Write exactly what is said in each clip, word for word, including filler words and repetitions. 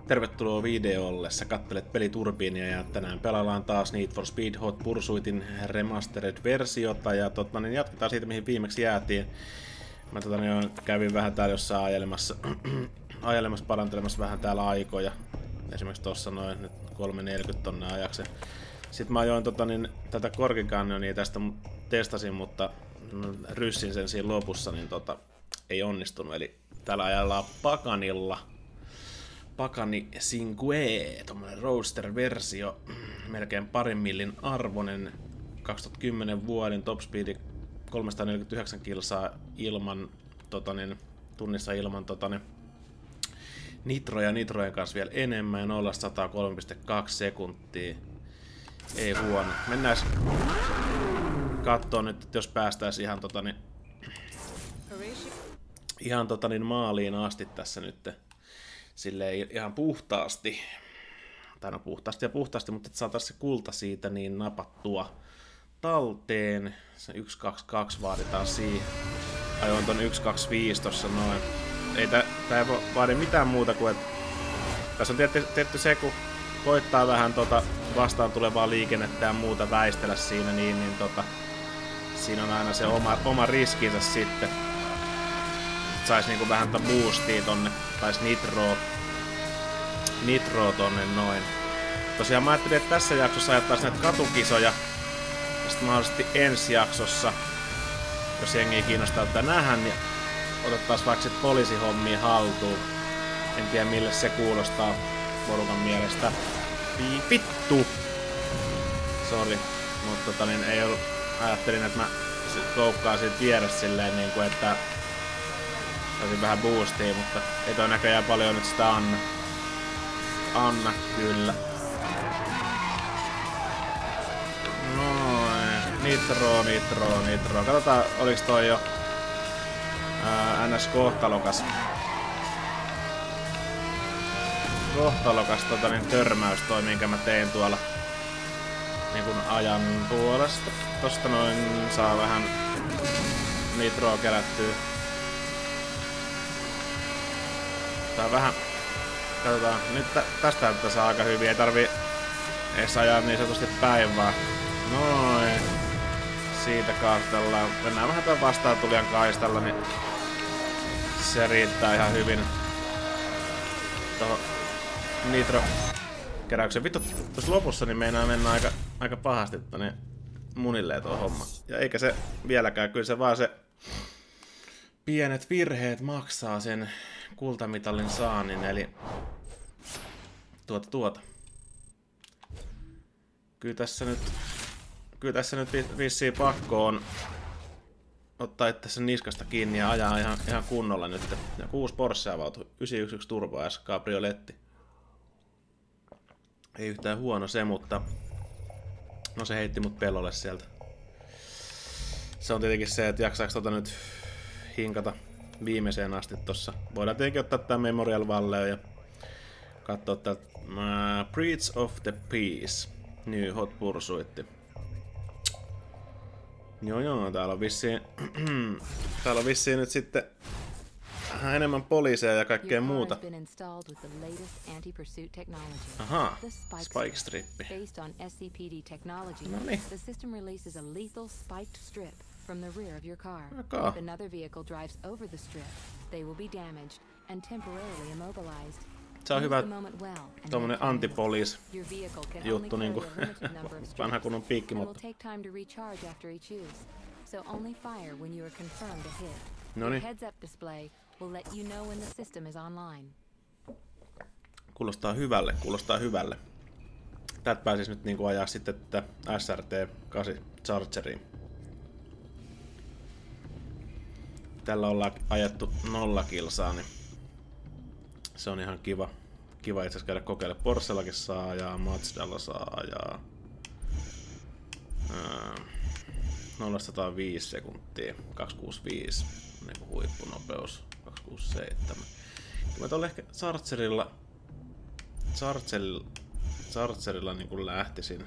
Tervetuloa videolle. Sä kattelet Peliturbiinia ja tänään pelaillaan taas Need for Speed Hot Pursuitin remastered-versiota ja tota, niin jatketaan siitä mihin viimeksi jäätiin. Mä tota, niin, kävin vähän täällä jossain ajelemassa, ajelemassa, parantelemassa vähän täällä aikoja. Esimerkiksi tossa noin nyt kolme neljäkymmentä tonne ajaksen. Sitten mä ajoin tota, niin, tätä Korkikanyonia tästä testasin, mutta ryssin sen siinä lopussa, niin tota, ei onnistunut. Eli täällä ajellaan Paganilla. Pagani Cinque, tommonen roadster-versio, melkein parin millin arvonen, kaksituhattakymmenen vuoden top speedi kolmesataaneljäkymmentäyhdeksän kilsaa ilman, totanen, tunnissa ilman totanen, nitro ja nitrojen kanssa vielä enemmän ja nolla sataan kolme pilkku kaksi sekuntia. Ei huono. Mennään kattoo nyt, että jos päästäis ihan totanen, ihan totanen maaliin asti tässä nyt. Silleen ihan puhtaasti, tai no puhtaasti ja puhtaasti, mutta että saataisiin se kulta siitä niin napattua talteen. Se yksi kaksi kaksi vaaditaan siihen. Ajoin ton yksi kaksi viisi tossa noin. Ei tää, tää ei vaadi mitään muuta kuin, että tässä on tietty, tietty se, kun koittaa vähän tota vastaan tulevaa liikennettä ja muuta väistellä siinä, niin, niin tota, siinä on aina se oma, oma riskinsä sitten. Sais niinku vähän tätä boostia tonne, tais nitroa, nitroa tonne noin. Tosiaan mä ajattelin, että tässä jaksossa ajattais näitä katukisoja. Ja sit mahdollisesti ensi jaksossa, jos jengi kiinnostaa tätä nähdä, niin otettais vaikka sit poliisihommia haltuun. En tiedä mille se kuulostaa porukan mielestä. Vittu! Sori, mutta tota niin ei ollut, ajattelin, että mä loukkaan siitä vierestä silleen niinku, että saisin vähän boostia, mutta ei toi näköjään paljon nyt sitä anna. Anna, kyllä. Noin. Nitro, nitro, nitro. Katsotaan, oliks toi jo ää, N S-kohtalokas. Kohtalokas tota, niin törmäys toi, minkä mä tein tuolla niin kun ajan puolesta. Tosta noin saa vähän nitroa kerättyä. Tää vähän, katsotaan, nyt tä, tästä näyttää saa aika hyvin, ei tarvii edes ajaa niin sanotusti päin vaan. Noin. Siitä kaastellaan. Mennään vähän tämän vastaan tulijan kaistalla, niin se riittää ihan hyvin. Tuohon nitro keräyksen. Vittu, tuossa lopussa niin meinaa mennä aika, aika pahasti tonne munilleen tuo homma. Ja eikä se vieläkään, kyllä se vaan se pienet virheet maksaa sen kultamitalin saannin, eli tuota tuota. Kyllä tässä nyt, kyllä tässä nyt vissiin pakko on ottaa itse niskasta kiinni ja ajaa ihan, ihan kunnolla nyt. Ja kuusi Porsche avautui, yhdeksänsataayksitoista Turbo S Cabrioletti. Ei yhtään huono se, mutta no se heitti mut pelolle sieltä. Se on tietenkin se, että jaksaako tota nyt hinkata viimeiseen asti tossa. Voidaan tietenkin ottaa tää Memorial Valley ja katsoa täältä uh, Breach of the Peace. New Hot Pursuit. Joo joo, täällä on vissiin täällä on vissiin nyt sitten vähän enemmän poliiseja ja kaikkea muuta. Aha, Spike Strippi. No niin. From the rear of your car. Okay. If another vehicle drives over the strip, they will be damaged and temporarily immobilized. Se on hyvä tommonen antipoliis juttu niinku vanha kunnon piikkimotto. Noniin. Kuulostaa hyvälle, kuulostaa hyvälle. Täältä pääsis nyt niinku ajaa sitten tätä S R T kahdeksan Chargeriin. Tällä ollaan ajettu nolla kilsaa, niin se on ihan kiva. Kiva itse asiassa käydä kokeile. Porschellakin saa ajaa, Mazdalla saa ajaa. nolla sataan viisi sekuntia, kaksisataakuusikymmentäviisi, niin kuin huippunopeus, kaksisataakuusikymmentäseitsemän. Mä tuolla ehkä Chargerilla, Chargerilla, Chargerilla niin kuin lähtisin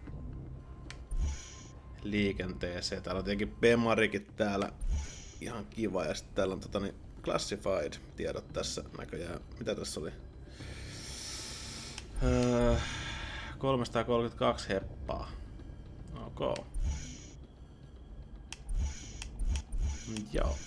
liikenteeseen. Täällä on tietenkin Bemarikin täällä. Ihan kiva, ja sitten täällä on tota, niin, classified tiedot tässä näköjään. Mitä tässä oli? Öö, kolmesataakolmekymmentäkaksi heppaa. Ok. Joo.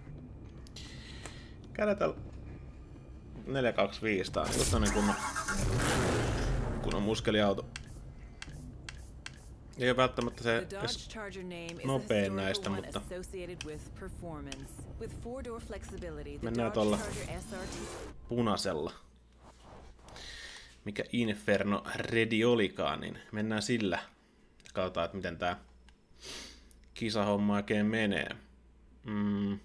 Käydetään neljä kaksi viisi. Tää on just tämmönen kunnon, kunnon muskeliauto. Ei ole välttämättä se nopein näistä, mutta mennään tuolla punaisella. Mikä Inferno Ready olikaan, niin mennään sillä. Katsotaan, että miten tää kisahomma oikein menee. Mm.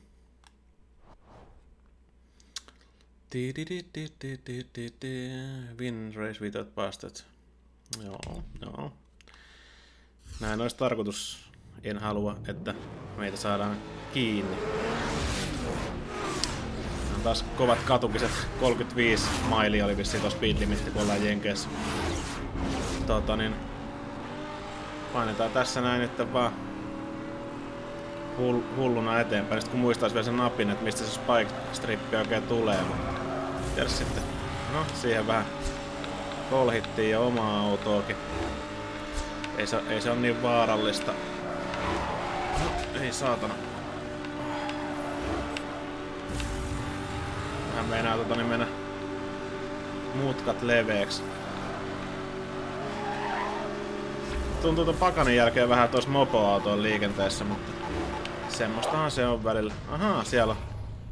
Win race without bastards. Joo, joo. Näin olisi tarkoitus. En halua, että meitä saadaan kiinni. On taas kovat katukiset. kolmekymmentäviisi mailia oli vissiin tuossa speed limitti, kun ollaan Jenkeissä. Tota niin. Painetaan tässä näin nyt vaan hulluna eteenpäin. Sitten kun muistaisi vielä sen napin, että mistä se spike strippi oikein tulee. Tiedä sitten. No, siihen vähän kolhittiin ja omaa autoakin. Ei se, ei se ole niin vaarallista. No, ei saatana. Vähän meinaa tota niin mennä mutkat leveeksi. Tuntuu ton pakanin jälkeen vähän tuossa mopoautoon liikenteessä, mutta semmoistahan se on välillä. Ahaa, siellä on.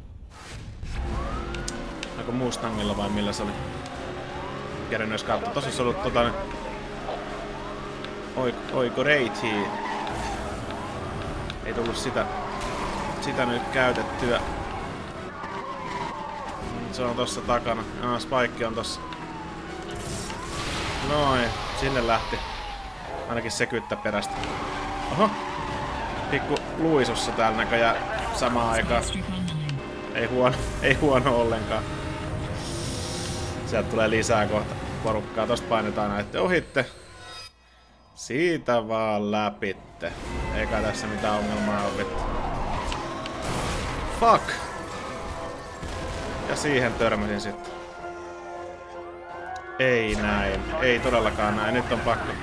Onko Mustangilla vai millä se oli? Kerran jos katsoa. Tossa olisi ollut tota Oiko, oiko reitiin. Ei tullut sitä, sitä nyt käytettyä. Se on tossa takana. Ah, Spike on tossa. Noin, sinne lähti. Ainakin se kyttä perästä. Oho! Pikku luisussa täällä näköjään samaan aikaan. Ei huono, ei huono ollenkaan. Sieltä tulee lisää kohta porukkaa. Tosta painetaan näette ohitte. Siitä vaan läpitte. Eikä tässä mitään ongelmaa ole. Fuck! Ja siihen törmäsin sitten. Ei näin. Ei todellakaan näin. Nyt on pakko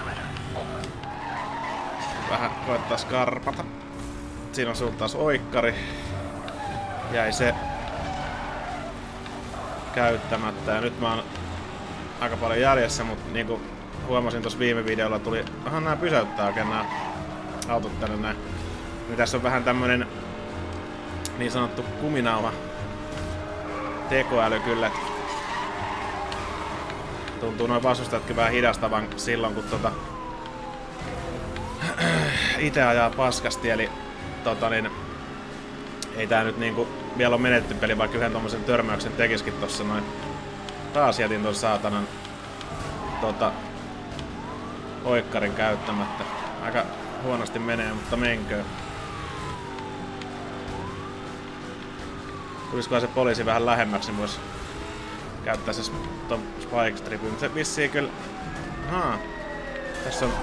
vähän koettaa skarpata. Siinä on sulta taas oikkari. Jäi se käyttämättä. Ja nyt mä oon aika paljon jäljessä, mutta niinku huomasin tuossa viime videolla tuli... Aha, nää pysäyttää oikein nää autot tänne näin. Niin tässä on vähän tämmönen niin sanottu kuminauha tekoäly kyllä. Tuntuu noin vastustajatkin vähän hidastavan silloin kun tota... ite ajaa paskasti, eli tota niin... Ei tää nyt niinku vielä on menetty peli, vaikka yhden tommosen törmäyksen tekiskin tossa noin. Taas jätin ton saatanan tota... oikkarin käyttämättä. Aika huonosti menee, mutta menköön. Tulisikohan se poliisi vähän lähemmäksi, niin vois käyttää se ton spike stripin. Mutta se vissiin kyllä... Ahaa. Tässä on...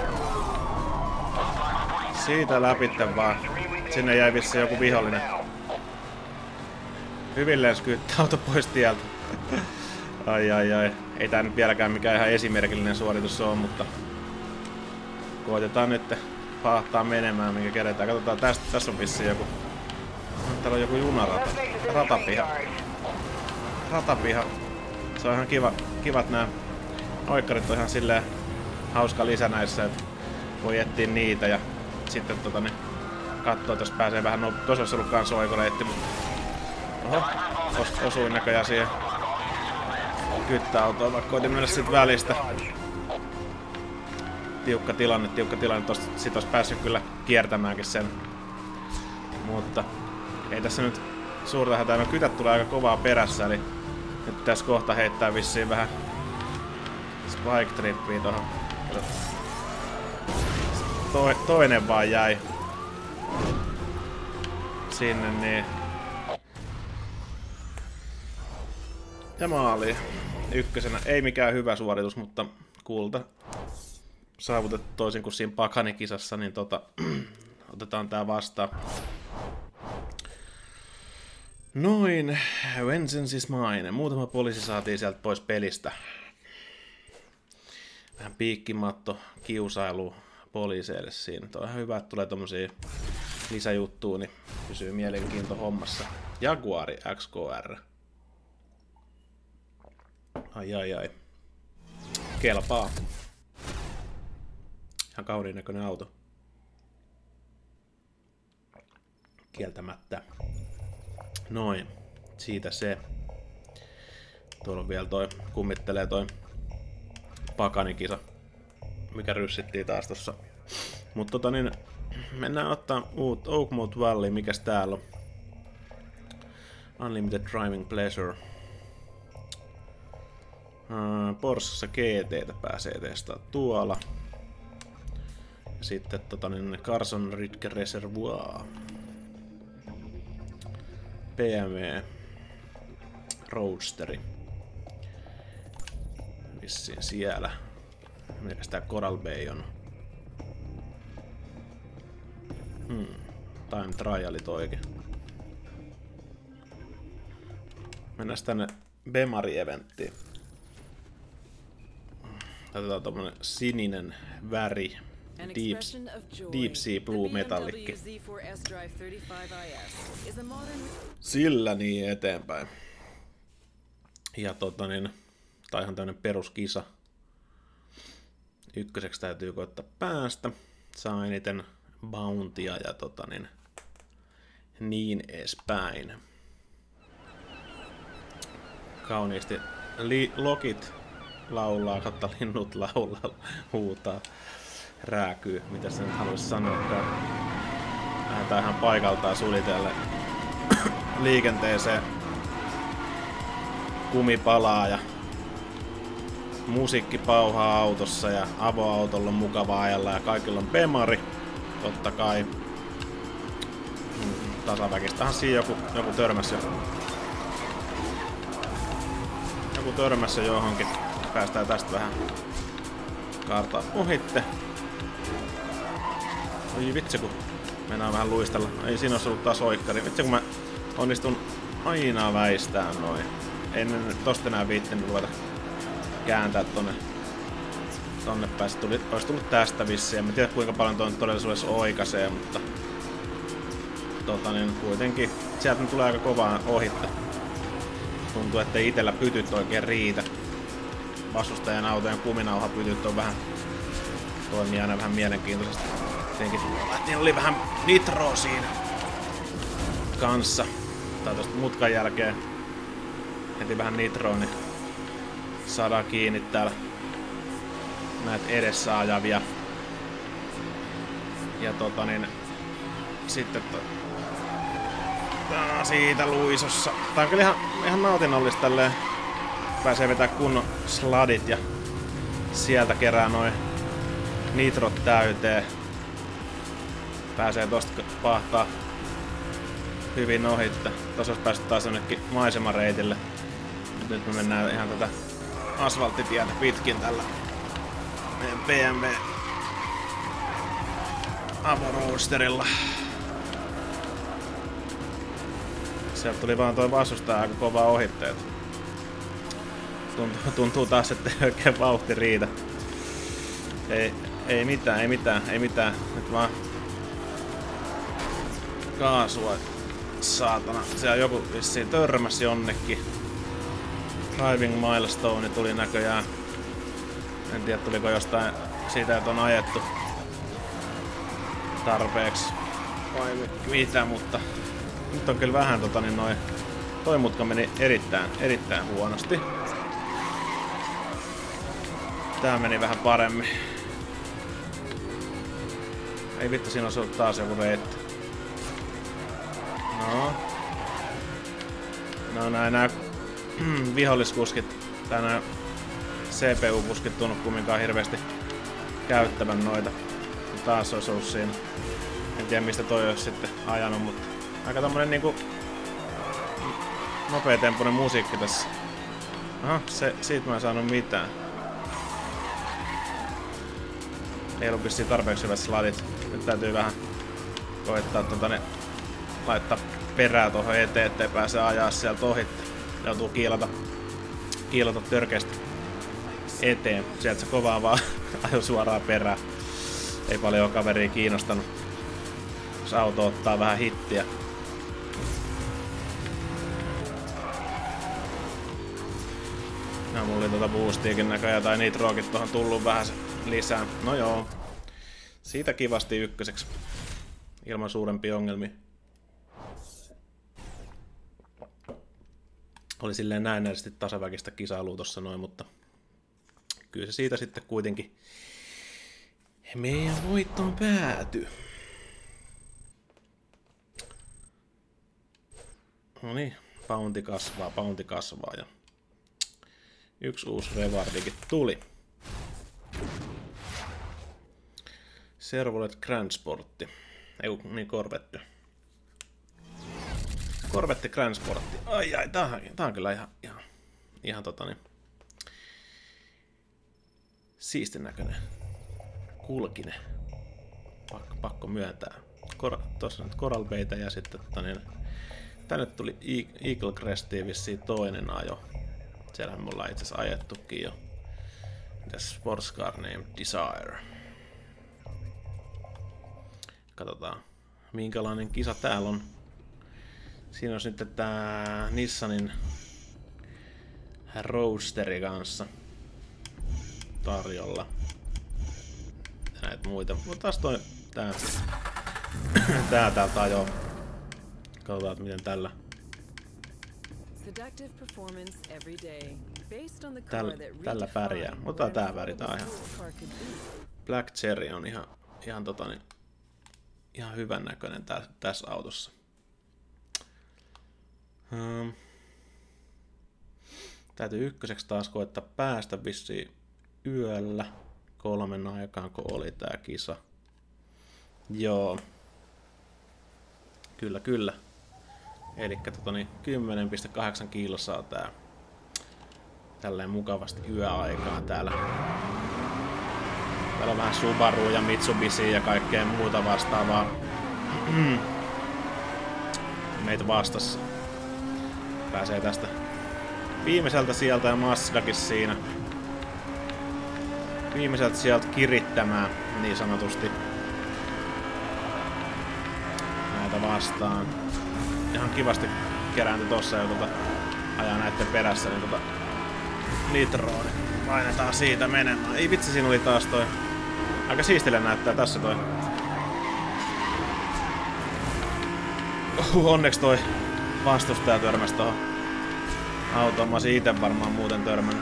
Siitä läpitte vaan. Sinne jäi vissiin joku vihollinen. Hyvilleen skyyttää auto pois tieltä. Ai ai ai. Ei tää nyt vieläkään mikään ihan esimerkillinen suoritus on, mutta... Koitetaan nyt pahtaa menemään, minkä keretään. Katsotaan, tästä, tässä on vissiin joku... Täällä on joku junarata. Ratapiha. Ratapiha. Se on ihan kiva, kivat nää oikkarit on ihan silleen hauska lisä näissä, että voi etsiä niitä ja sitten tota niin kattoo, jos pääsee vähän no... Tuossa olisi ollut kans oikoleitti, mutta... Oho, os, osuin näköjään siihen kyttäautoon, vaikka koitin mennä sit välistä. Tiukka tilanne, tiukka tilanne. Tosta sit olisi päässyt kyllä kiertämäänkin sen. Mutta ei tässä nyt suurta hätää. No kytät tulee aika kovaa perässä, eli nyt pitäisi kohta heittää vissiin vähän spike trippiä tohon. To, toinen vaan jäi sinne niin. Ja maaliin. Ykkösenä. Ei mikään hyvä suoritus, mutta kulta saavutettu toisin kuin siinä pakanikisassa, niin tota, otetaan tää vastaan. Noin, vengeance is mine. Muutama poliisi saatiin sieltä pois pelistä. vähän piikkimatto kiusailu poliiseille siinä. Tuo on ihan hyvä, että tulee tommosia lisäjuttuja, niin pysyy mielenkiinto hommassa. Jaguari X K R. Ai ai ai. Kelpaa. Ihan kauniin näköinen auto. Kieltämättä. Noin. Siitä se. Tuolla on vielä toi, kummittelee toi Paganikisa, mikä ryssittiin taas tossa. Mut tota niin, mennään ottaa uut Oakmont Valley, mikäs täällä on. Unlimited Driving Pleasure. Uh, Porschessa G T:tä pääsee testaamaan tuolla. Ja sitten tota niin, Carson Ridge Reservoir. B M W Roadsteri. Vissiin siellä. Mikäs tää Coral Bay on? Hmm. Time Trialit oikein. Mennään tänne Bemari-eventtiin. Otetaan tommonen sininen väri. Deep, Deep Sea Blue metallikki. Sillä niin eteenpäin. Ja tota niin, tää on ihan tämmönen peruskisa. Ykköseksi täytyy koittaa päästä. Saa eniten bountia ja tota niin, niin edespäin. Kauniisti li- lokit laulaa, kautta linnut laulaa, huutaa, rääkyy. Mitä se nyt haluaisi sanoa? Lähdetään ihan paikaltaan sulitelle liikenteeseen. Kumi palaa ja musiikki pauhaa autossa ja avoautolla on mukava ajalla ja kaikilla on Bemari. Totta kai. Tasaväkistähän siinä joku, joku törmäsi jo. Joku törmäsi johonkin. Päästään tästä vähän kaartaa ohitte. Oi vitsi kun mennään vähän luistella. Ei siinä olisi ollut taas oikkari. Vitsi kun mä onnistun aina väistään noin. En tosta enää viittinyt ruveta kääntää tonne, tonne päästä. Tuli, olisi tullut tästä vissiin. En tiedä kuinka paljon tuon todellisuudessa oikaisee, mutta tota niin, kuitenkin sieltä tulee aika kovaa ohitte. Tuntuu, ettei itellä pytyt oikein riitä. Vastustajan autojen kuminauhapytyt on vähän, toimii aina vähän mielenkiintoisesti. Tietenkin niin oli vähän nitroa siinä kanssa. Tai tosta mutkan jälkeen heti vähän nitroa, niin saadaan kiinni täällä näitä edessä ajavia. Ja tota niin, sitten to, siitä luisossa. Tää on kyllä ihan, ihan nautinnollista tälleen. Pääsee vetää kunnon sladit ja sieltä kerää noin nitrot täyteen. Pääsee tosta pahtaa hyvin ohitte. Tossa olisi päässyt taas jonnekin maisemareitille. Nyt me mennään ihan tätä asfalttitietä pitkin tällä meidän B M W Avo-roadsterilla. Sieltä tuli vaan toi vastustaja aika kovaa ohitteet. Tuntuu, tuntuu taas, ettei oikein vauhti riitä. Ei, ei mitään, ei mitään, ei mitään. Nyt vaan kaasua. Saatana. Siellä joku vissiin törmäsi jonnekin. Driving milestone tuli näköjään. En tiedä tuliko jostain siitä, että on ajettu tarpeeksi vai mitä, mutta nyt on kyllä vähän tota niin noin. Toi mutka meni erittäin, erittäin huonosti. Tää meni vähän paremmin. Ei vittu, siinä olisi ollut taas joku reitti. No. No näin nää viholliskuskit, tai nää C P U-kuskit tunnu kumminkaan hirveästi käyttävän noita. Taas olisi ollut siinä. En tiedä mistä toi olisi sitten ajanut, mutta aika tommonen niinku nopeatempoinen musiikki tässä. Aha, se, siitä mä en saanut mitään. Ei ollut vissiin tarpeeksi hyvät sladit. Nyt täytyy vähän koettaa tota ne laittaa perää tuohon eteen, ettei pääse ajaa sieltä ohi. Joutuu kiilata, kiilata törkeästi. eteen. Sieltä se kovaa vaan ajo suoraan perään. Ei paljon kaveria kiinnostanut, jos auto ottaa vähän hittiä. No mulla oli tuota boostiakin näköjään tai nitroakin tuohon tullut vähän lisää. No joo. Siitä kivasti ykköseksi. Ilman suurempia ongelmia. Oli silleen näennäisesti tasaväkistä kisailua tossa noin, mutta kyllä se siitä sitten kuitenkin meidän voittoon päätyi. No niin, bounty kasvaa, bounty kasvaa ja yksi uusi rewardikin tuli. Servolet Grand Sportti. Ei, niin Corvette. Corvette Grand Sportti. Ai ai, tää on, tää on kyllä ihan, ihan, ihan tota niin, siistin näköinen. Kulkinen. Pakko, pakko myöntää. Kor, tossa nyt Coral Baytä ja sitten tota niin, tänne tuli Eagle Crestiin vissiin toinen ajo. Siellähän me ollaan itse asiassa ajettukin jo. The sports car named Desire. Katsotaan minkälainen kisa täällä on. Siinä on nyt tää Nissanin Roadsteri kanssa tarjolla. Ja näitä muita. Mutta taas toi tää tää täältä ajoo. Katsotaan miten tällä Tällä, tällä pärjää. Otetaan tää väri, tää on ihan Black Cherry on ihan, ihan, tota, niin, ihan hyvän näköinen tä, tässä autossa. Hmm. Täytyy ykköseksi taas koettaa päästä vissiin yöllä kolmen aikaan, kun oli tää kisa. Joo. Kyllä, kyllä. Elikkä tota niin, kymmenen pilkku kahdeksan kilossa on tää tälleen mukavasti yöaikaa täällä. Täällä on vähän Subaru ja Mitsubishi ja kaikkea muuta vastaavaa meitä vastassa. Pääsee tästä viimeiseltä sieltä ja Mazdakin siinä. Viimeiseltä sieltä kirittämään niin sanotusti näitä vastaan. Ihan kivasti kerääntyi tossa jo tota, ajaa näitten perässä, niin tota nitroa, niin painetaan siitä menemään. Ei vitsi, siinä oli taas toi. Aika siistille näyttää tässä toi. Uh, onneksi toi vastustaja törmäsi tohon autoon. Mä olisin ite varmaan muuten törmännyt.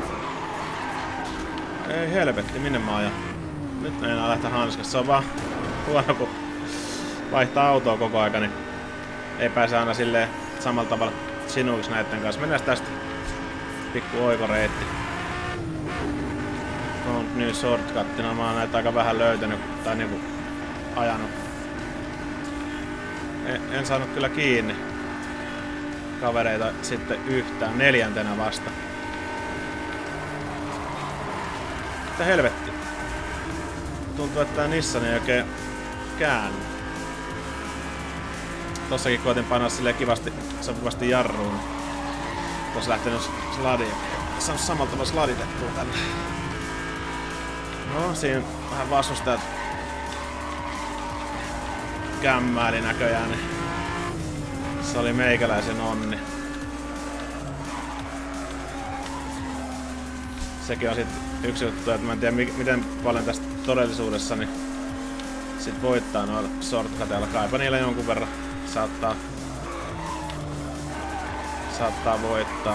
Ei helvetti, minne mä ajan? Nyt ei enää lähteä hanskassa. Se on vaan huono, kun vaihtaa autoa koko aika, niin ei pääse aina silleen samalla tavalla sinuiksi näitten kanssa. Mennään tästä pikku oikoreitti. On nyt shortcuttina. Mä oon näitä aika vähän löytänyt tai niinku ajanut. En, en saanut kyllä kiinni kavereita sitten yhtään. Neljäntenä vasta. Mitä helvetti? Tuntuu, että tää Nissan ei oikein käänny. Tossakin koitin painaa silleen kivasti sopivasti jarruun. Tuossa lähtenyt sladi. Saanut samalla tavalla sladitettua tänne. No, siinä vähän vastustajat kämmäili näköjään, niin se oli meikäläisen onni. Sekin on sitten yksi juttu, että mä en tiedä miten paljon tästä todellisuudessa niin sit voittaa noilla shortcuteilla. Kaipa niillä jonkun verran saattaa, saattaa voittaa.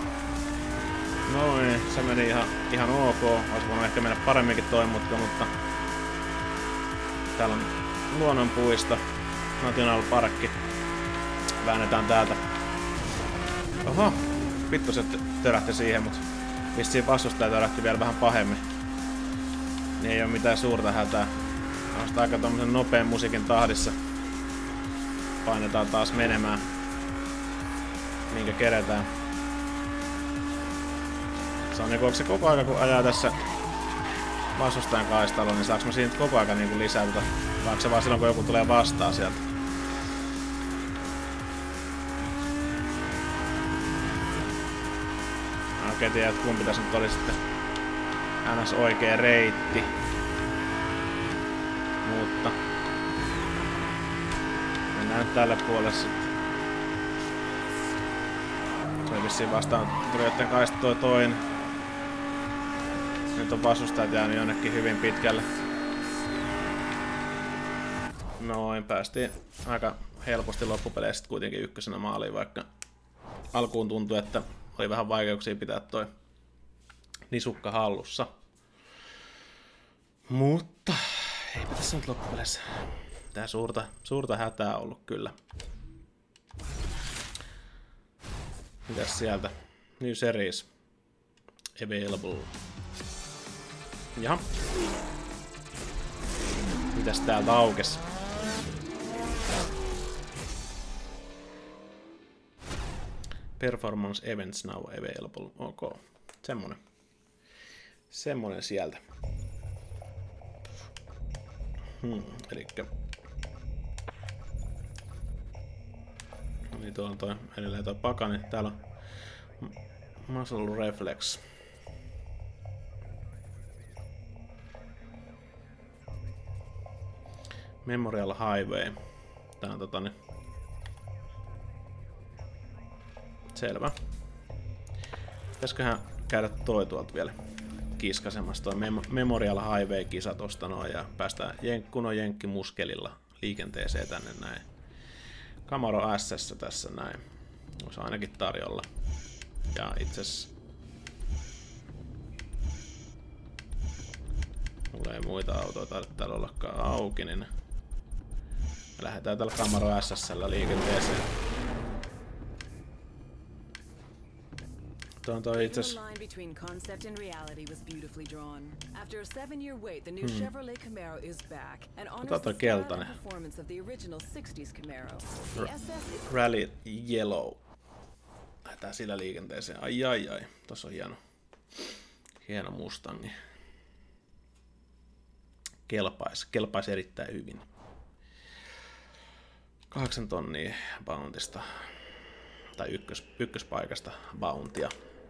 No ei, se meni ihan, ihan ok. Olisi voinut ehkä mennä paremminkin toi mutka, mutta täällä on luonnonpuisto, National Parkki. Väännetään täältä. Oho, vittu se törähti siihen, mutta vissiin vastustaja törähti vielä vähän pahemmin. Niin ei oo mitään suurta hätää. On sitä aika tommosen nopean musiikin tahdissa. Painetaan taas menemään. Minkä keretään. Se on niinku, onko se koko aika kun ajaa tässä vastustajan kaistalla, niin saaks mä siinä koko aika niinku lisää tota, vai onko se vaan silloin kun joku tulee vastaan sieltä? Mä en oikein tiedä, että kumpi tässä nyt oli sitten ns oikea reitti. Mutta mennään nyt tälle puolelle sitten. Se on vissiin vastaan tulijoiden kaista toi toinen. Nyt on vastustajat jäänyt jonnekin hyvin pitkälle. Noin, päästiin aika helposti loppupeleissä kuitenkin ykkösenä maaliin, vaikka alkuun tuntui, että oli vähän vaikeuksia pitää toi nisukka hallussa. Mutta eipä tässä nyt loppupeleissä tää suurta, suurta hätää ollut kyllä. Mitäs sieltä? New series. Available. Jaha. Mitäs täältä aukes? Performance events now available. Ok. Semmonen. Semmonen sieltä. Hmm, elikkä. Niin tuolla on toi, edelleen toi pakani. Täällä on Muscle Reflex. Memorial Highway. Tää on tota niin. Selvä. Pitäisköhän käydä toi tuolta vielä kiskasemassa. Toi Mem- Memorial Highway-kisa tosta noin ja päästään jen- kunnon jenkkimuskelilla liikenteeseen tänne näin. Camaro S S tässä näin. Olisi ainakin tarjolla. Ja itses mulla ei muita autoja taida täällä ollakaan auki, niin me lähdetään tällä Camaro S S:llä liikenteeseen. Tuo on toi itses Ota toi keltainen. Rally Yellow. Lähdetään sillä liikenteeseen. Ai ai ai. Tossa on hieno. Hieno Mustangi. Kelpais. Kelpais erittäin hyvin. Kahdeksan tonnia Bountista. Tai ykkös, ykköspaikasta Bountia.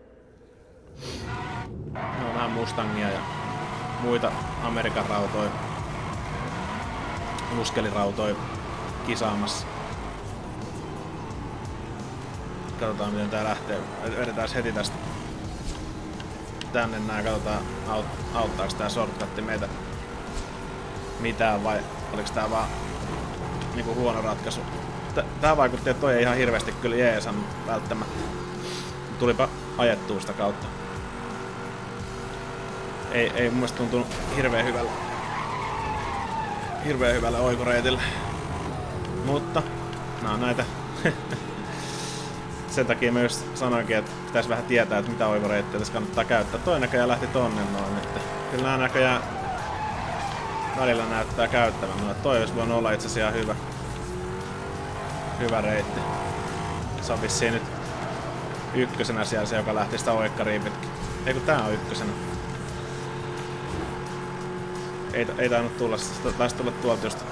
No vähän Mustangia ja muita Amerikan rautoja. Muskelirautoja kisaamassa. Katsotaan miten tää lähtee. Vedetään heti tästä tänne nää. Katsotaan aut, auttaako tää shortcutti meitä mitään vai oliks tää vaan niinku huono ratkaisu. Tää vaikutti, että toi ei ihan hirveästi kyllä jeesan välttämättä. Tulipa ajettua sitä kautta. Ei, ei mun mielestä tuntunut hirveän hyvällä hirveän hyvällä oikoreitillä. Mutta nää on näitä. Sen takia mä just sanoinkin, että pitäisi vähän tietää, että mitä oikoreittiä tässä kannattaa käyttää. Toi näköjään lähti tonne noin. Että kyllä nää näköjään välillä näyttää käyttävän. No, toi olisi voinut olla itse asiassa hyvä. Hyvä reitti. Se on vissiin nyt ykkösenä siellä se, joka lähti sitä oikkariin pitkin. Ei kun tää on ykkösenä. Ei, ei tainnut tulla, taisi tulla tuolta just.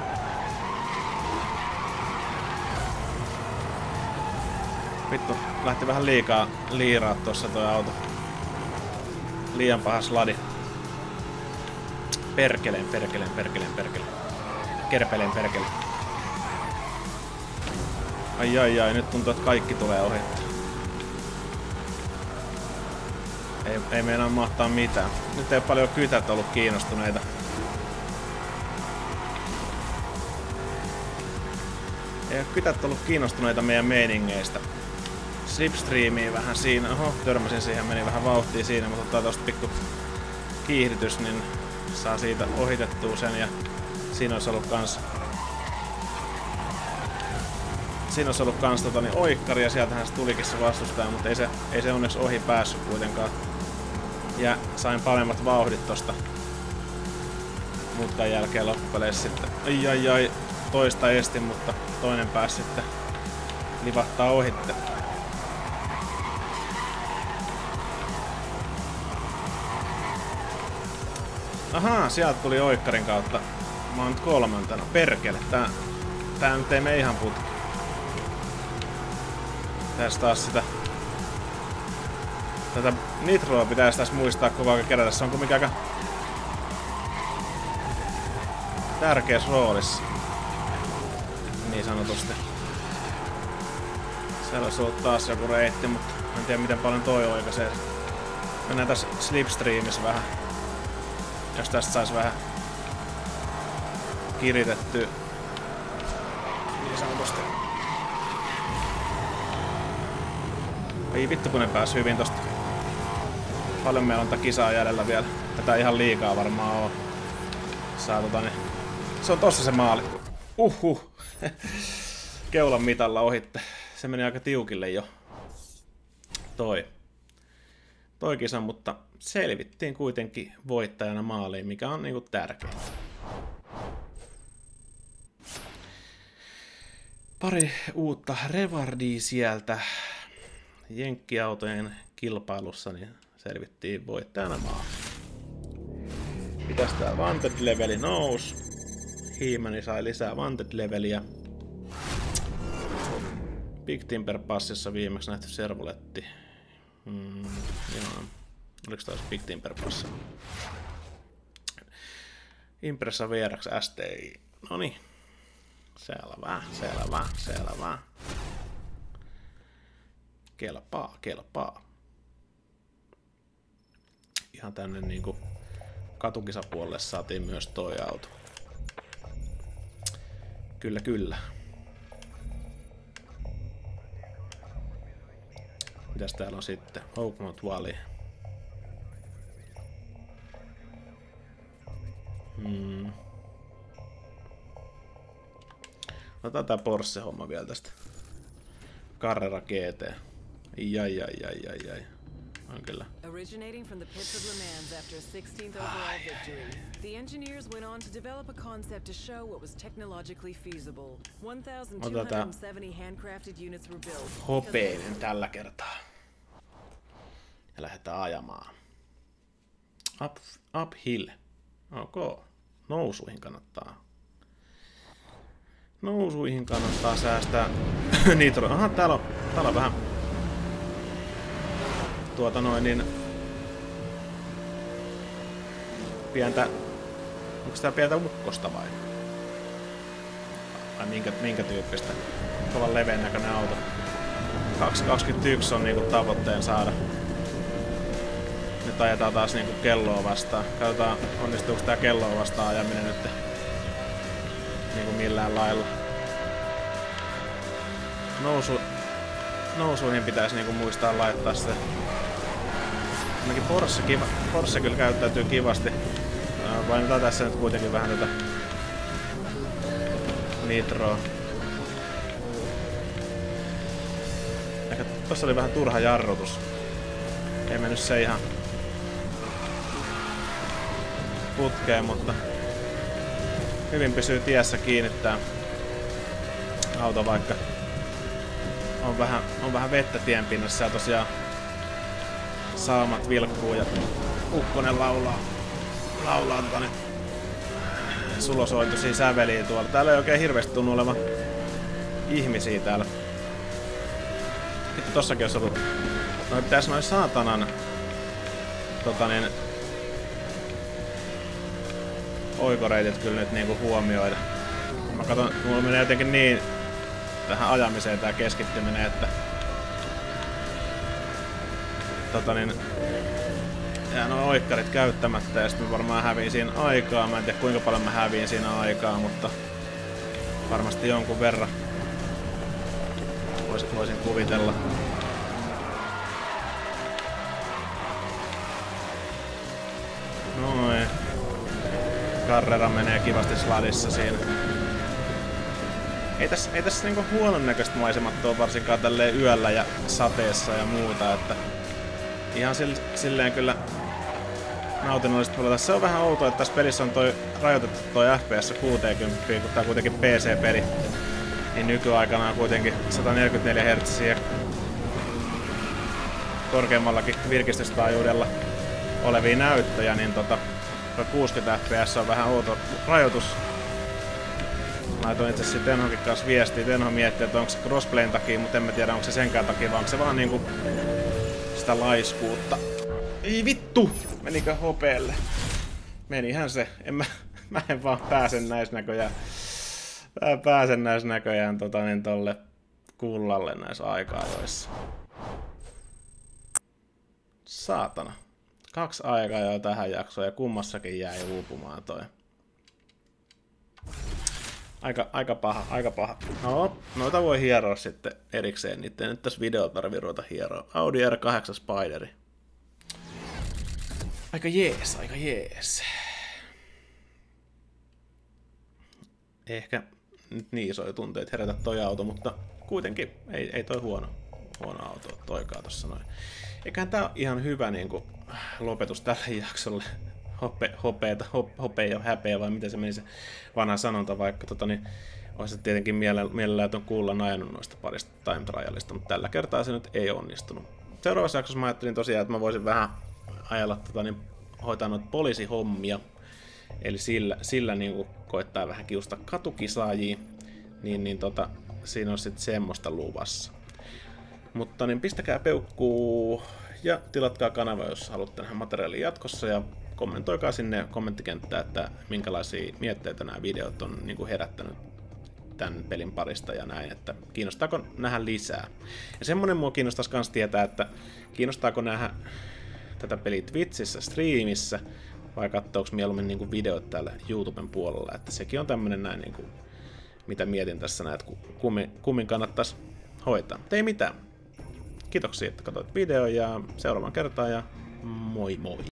Vittu, lähti vähän liikaa liiraa tossa toi auto. Liian paha sladi. Perkeleen, perkeleen, perkeleen, perkeleen. Kerpeleen, perkeleen. Ai ai ai, nyt tuntuu, että kaikki tulee ohi. Ei, ei meinaa mahtaa mitään. Nyt ei ole paljon kytät ollut kiinnostuneita. Ei ole kytät ollut kiinnostuneita meidän meiningeistä. Slipstreamiin vähän siinä. Oho, törmäsin siihen, meni vähän vauhtia siinä, mutta ottaa tosta pikku kiihdytys, niin saa siitä ohitettua sen ja siinä olisi ollut kans Siinä olisi ollut kans tota, niin oikkari ja sieltähän se tulikin se vastustaja, mutta ei se, ei se onneksi ohi päässyt kuitenkaan. Ja sain paremmat vauhdit tosta mutkan jälkeen loppupeleissä sitten. Ai ai ai, toista estin, mutta toinen pääsi sitten livahtaa ohitte. Ahaa, sieltä tuli oikkarin kautta. Mä oon nyt kolmantena. Perkele, tää, tää nyt ei mene ihan putki. Tässä taas sitä Tätä nitroa pitäisi tässä muistaa koko ajan kerätä. Se on kumminkin aika tärkeässä roolissa. Niin sanotusti. Siellä olisi ollut taas joku reitti, mutta en tiedä miten paljon toi oikaisee. Mennään tässä slipstreamissa vähän. Jos tästä sais vähän kiritettyä. Niin sanotusti. Ei vittu kun ne pääs hyvin tosta. Paljon meillä on tätä kisaa jäljellä vielä. Tätä ihan liikaa varmaan oo. Saa tota niin. Se on tossa se maali. Uhuh. Keulan mitalla ohitte. Se meni aika tiukille jo. Toi. Toi kisa, mutta selvittiin kuitenkin voittajana maaliin, mikä on niinku tärkeää. Pari uutta revardia sieltä. Jenkkiautojen kilpailussa niin selvittiin voittajana maaliin. Mitäs tää Wanted-leveli nousi? Hiimani sai lisää Wanted-leveliä. Big Timber Passissa viimeksi nähty servoletti. Mm, joo. Oliko taas Big Timber Pass? Impressa V R X S T I. Noniin. Selvä, selvä, selvä. Kelpaa, kelpaa. Ihan tänne niinku katukisapuolelle saatiin myös toi auto. Kyllä, kyllä. Mitäs täällä on sitten? Oakmont Valley. Hmm. Otetaan tää Porsche-homma vielä tästä. Carrera G T. Jai, jai, jai, jai, jai. On kyllä. Originating from the pits of Le Mans after a sixteenth overall victory, the engineers went on to develop a concept to show what was technologically feasible. one thousand two hundred seventy handcrafted units were built. Hopeinen tällä kertaa. Ja lähdetään ajamaan. Up, uphill. Ok. Nousuihin kannattaa. Nousuihin kannattaa säästää nitro. Aha, täällä on, täällä on vähän tuota noin niin pientä, onko tää pientä ukkosta vai? Vai minkä, minkä tyyppistä? Kovan leveän näköinen auto. kaksi kaksikymmentäyksi on niinku tavoitteen saada. Nyt ajetaan taas niinku kelloa vastaan. Katsotaan onnistuuko tää kelloa vastaan ajaminen nyt niinku millään lailla. Nousu, nousuihin pitäisi niinku muistaa laittaa se. Ainakin Porsche, kiva, Porsche kyllä käyttäytyy kivasti. Painetaan tässä nyt kuitenkin vähän tätä nitroa. Ehkä tossa oli vähän turha jarrutus. Ei mennyt se ihan putkeen, mutta hyvin pysyy tiessä kiinni tää auto, vaikka on vähän, on vähän vettä tienpinnassa ja tosiaan saumat vilkkuu ja ukkonen laulaa, laulaa tota nyt sulosointuisia säveliä tuolla. Täällä ei oikein hirveästi tunnu olevan ihmisiä täällä. Sitten tossakin olisi ollut, no pitäis noin saatanan tota niin oikoreitit kyllä nyt niinku huomioida. Mä katon, mulla menee jotenkin niin tähän ajamiseen tää keskittyminen, että tota niin jää nuo oikkarit käyttämättä ja sit mä varmaan häviin siinä aikaa. Mä en tiedä kuinka paljon mä häviin siinä aikaa, mutta varmasti jonkun verran voisin, voisin kuvitella. Noin. Carrera menee kivasti sladissa siinä. Ei tässä, ei tässä niinku huonon näköistä maisemat ole varsinkaan tälleen yöllä ja sateessa ja muuta, että ihan silleen kyllä nautinnollisesti pelata. Se on vähän outoa, että tässä pelissä on toi rajoitettu toi F P S kuusikymmentä, kun tää on kuitenkin P C-peli. Niin nykyaikana on kuitenkin sata neljäkymmentäneljä hertsiä korkeammallakin virkistystaajuudella olevia näyttöjä, niin tota kuusikymmentä F P S on vähän outo rajoitus. Laitoin itse asiassa Tenhonkin kanssa viestiä. Tenho miettii, että onko se crossplayn takia, mutta en mä tiedä onko se senkään takia, vaan onko se vaan niinku sitä laiskuutta. Ei vittu! Menikö hopeelle? Menihän se. En mä, mä en vaan pääse näissä näköjään. Mä pääsen näissä näköjään tota, niin tolle kullalle näissä aika-ajoissa. Saatana. Kaksi aikaa jo tähän jaksoon ja kummassakin jäi uupumaan toi. Aika, aika paha, aika paha. No, noita voi hieroa sitten erikseen. Niitä ei nyt tässä videolla tarvii ruveta hieroa. Audi R kahdeksan Spideri. Aika jees, aika jees. Ehkä nyt niin isoja tunteita herätä toi auto, mutta kuitenkin ei, ei toi huono, huono auto toikaan tossa noin. Eiköhän tää ihan hyvä niinku lopetus tälle jaksolle. Hope, hopeeta, hop, hopea ja häpeä, vai miten se meni se vanha sanonta, vaikka tota, niin, olisi tietenkin mielellään ton kuullaan ajanut noista parista time trialista, mutta tällä kertaa se nyt ei onnistunut. Seuraavassa jaksossa mä ajattelin tosiaan, että mä voisin vähän ajalla tota, niin, hoitaa noita poliisihommia, eli sillä, sillä niin kuin koittaa vähän kiustaa katukisaajia, niin, niin tota, siinä on sitten semmoista luvassa. Mutta niin pistäkää peukkuu ja tilatkaa kanava, jos haluatte nähdä materiaalia jatkossa, ja kommentoikaa sinne kommenttikenttään, että minkälaisia mietteitä nämä videot on niin kuin herättänyt tämän pelin parista ja näin, että kiinnostaako nähdä lisää. Ja semmonen mua kiinnostaisi myös tietää, että kiinnostaako nähdä tätä peliä Twitchissä, streamissä, vai katsoako mieluummin niin kuin videot täällä YouTuben puolella, että sekin on tämmönen näin, niin kuin, mitä mietin tässä näin, että kummin, kummin kannattaisi hoitaa. Ei mitään. Kiitoksia, että katsoit videon ja seuraavan kertaan ja moi moi!